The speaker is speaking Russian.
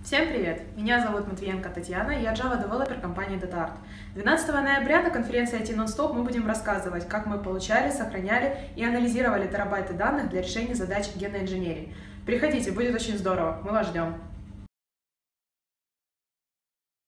Всем привет! Меня зовут Матвиенко Татьяна, я Java Developer компании DataArt. 12 ноября на конференции IT Non-Stop мы будем рассказывать, как мы получали, сохраняли и анализировали терабайты данных для решения задач генной инженерии. Приходите, будет очень здорово, мы вас ждем!